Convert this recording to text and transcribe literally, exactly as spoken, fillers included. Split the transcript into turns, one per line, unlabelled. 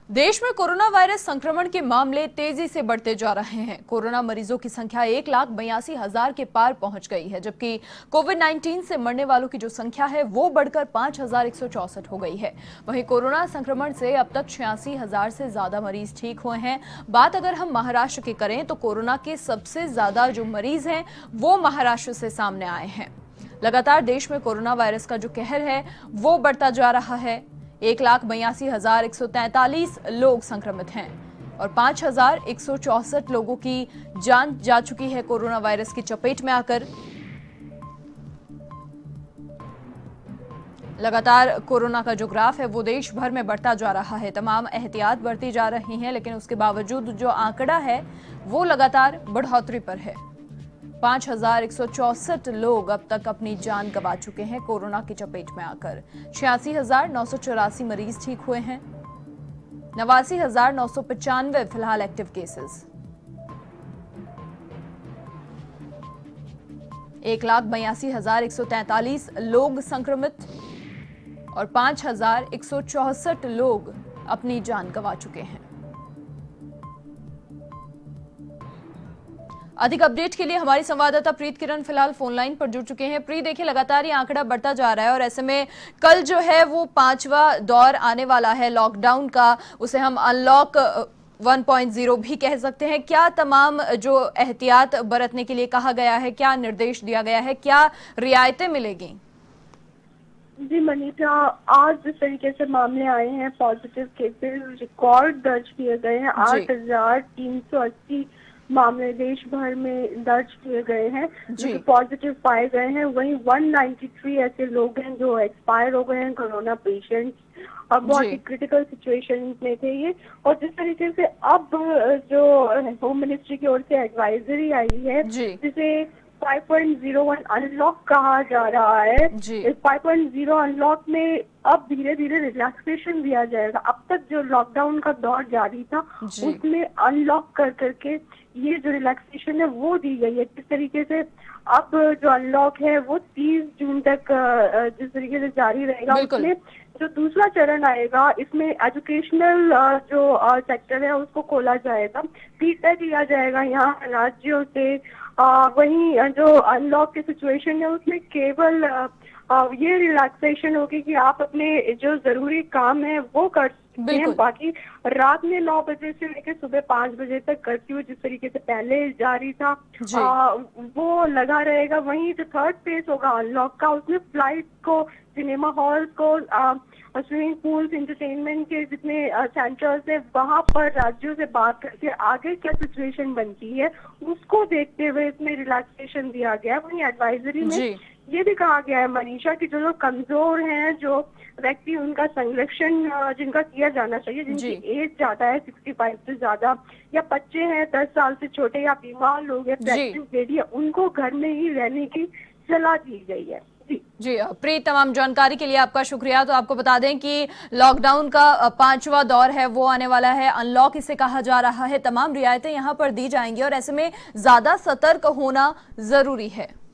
देश में corona virus संक्रमण के मामले तेजी से बढ़ते जा रहे हैं। कोरोना मरीजों की संख्या एक लाख बयासी हजार के पार पहुंच गई है, जबकि कोविड उन्नीस से मरने वालों की जो संख्या है वो बढ़कर पांच हजार एक सौ चौसठ हो गई है। वहीं कोरोना संक्रमण से अब तक छियासी हजार से ज्यादा मरीज ठीक हुए हैं। बात अगर हम महाराष्ट्र की करें तो कोरोना के सबसे ज्यादा जो मरीज हैं वो महाराष्ट्र से सामने आए हैं। लगातार देश में कोरोना वायरस का जो कहर है वो बढ़ता जा रहा है। एक लाख बयासी हजार एक सौ तैंतालीस लोग संक्रमित हैं और पांच हजार एक सौ चौसठ लोगों की जान जा चुकी है कोरोना वायरस की चपेट में आकर। लगातार कोरोना का जो ग्राफ है वो देश भर में बढ़ता जा रहा है। तमाम एहतियात बरती जा रही हैं, लेकिन उसके बावजूद जो आंकड़ा है वो लगातार बढ़ोतरी पर है। पांच हजार एक सौ चौसठ लोग अब तक अपनी जान गंवा चुके हैं कोरोना की चपेट में आकर। छियासी हजार नौ सौ चौरासी मरीज ठीक हुए हैं। नवासी हजार नौ सौ पचानवे फिलहाल एक्टिव केसेस। एक लाख बयासी हजार एक सौ तैंतालीस लोग संक्रमित और पांच हजार एक सौ चौसठ लोग अपनी जान गंवा चुके हैं। अधिक अपडेट के लिए हमारी संवाददाता प्रीत किरण फिलहाल फोन लाइन पर जुड़ चुके हैं। प्रीत, देखिए लगातार ये आंकड़ा बढ़ता जा रहा है और ऐसे में कल जो है वो पांचवा दौर आने वाला है लॉकडाउन का, उसे हम अनलॉक वन पॉइंट ज़ीरो भी कह सकते हैं। क्या तमाम जो एहतियात बरतने के लिए कहा गया है, क्या निर्देश दिया गया है, क्या रियायतें मिलेगी?
जी मनीषा, आज जिस तरीके से मामले आए हैं, पॉजिटिव केसेस रिकॉर्ड दर्ज किए गए हैं। आठ हजार तीन सौ अस्सी मामले देश भर में दर्ज किए गए हैं जो पॉजिटिव पाए गए हैं। वहीं एक सौ तिरानवे ऐसे लोग हैं जो एक्सपायर हो गए हैं, कोरोना पेशेंट्स अब बहुत ही क्रिटिकल सिचुएशन में थे ये। और जिस तरीके से अब जो होम मिनिस्ट्री की ओर से एडवाइजरी आई है जिसे five point zero one unlock कहा जा रहा है, इस फाइव पॉइंट ज़ीरो अनलॉक में अब धीरे धीरे रिलैक्सेशन दिया जाएगा। अब तक जो लॉकडाउन का दौर जारी था उसमें अनलॉक कर करके ये जो रिलैक्सेशन है वो दी गई है। किस तरीके से अब जो अनलॉक है वो तीस जून तक जिस तरीके से जारी रहेगा, उसमें जो दूसरा चरण आएगा इसमें एजुकेशनल जो सेक्टर है उसको खोला जाएगा, फीडबैक लिया जाएगा यहाँ राज्यों से। आ, वहीं जो अनलॉक की सिचुएशन है उसमें केवल आ, आ, ये रिलैक्सेशन होगी कि आप अपने जो जरूरी काम है वो कर सकते हैं। बाकी रात में नौ बजे से लेकर सुबह पाँच बजे तक कर्फ्यू जिस तरीके से पहले जारी था आ, वो लगा रहेगा। वहीं जो थर्ड फेज होगा अनलॉक का उसमें फ्लाइट को, सिनेमा हॉल को, स्विमिंग पूल्स, इंटरटेनमेंट के जितने सेंटर्स है वहां पर राज्यों से बात करके आगे क्या सिचुएशन बनती है उसको देखते हुए इसमें रिलैक्सेशन दिया गया। वहीं एडवाइजरी में ये भी कहा गया है मनीषा की जो लोग कमजोर हैं, जो व्यक्ति उनका संरक्षण जिनका किया जाना चाहिए, जिनकी एज ज्यादा है पैंसठ से ज्यादा, या बच्चे हैं दस साल से छोटे, या बीमार लोग हैं, प्रेग्नेंट लेडी है, उनको घर में ही रहने की सलाह दी गई है। जी
जी प्रीत, तमाम जानकारी के लिए आपका शुक्रिया। तो आपको बता दें कि लॉकडाउन का पांचवा दौर है वो आने वाला है, अनलॉक इसे कहा जा रहा है। तमाम रियायतें यहाँ पर दी जाएंगी और ऐसे में ज्यादा सतर्क होना जरूरी है।